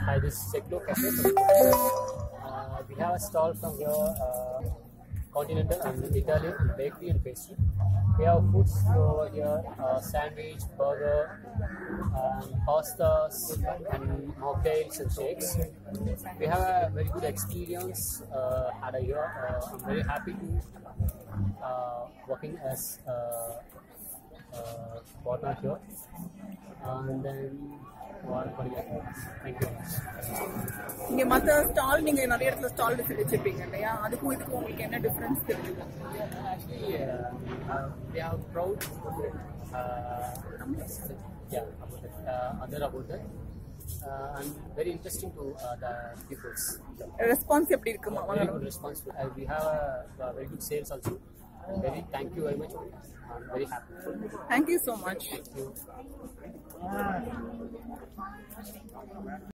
Hi, this is Ciclo Cafe. We have a stall from here, continental and Italian and bakery and pastry. We have foods over here, sandwich, burger, pastas, and mocktails and shakes. We have a very good experience had a year. I'm very happy to working as partner here. And then thank you. இங்க மத்த stall நீங்க நிறைய இடத்துல stall visit வச்சிருப்பீங்க இல்லையா, அதுக்கும் இதுக்கும் உங்களுக்கு என்ன டிஃபரன்ஸ் தெரியுது? Actually, we are proud about that. And very interesting to the peoples. Response எப்படி இருக்குமா? Very good response. We have a very good sales also. Thank you very much. I'm very happy. Thank you so much. Thank you.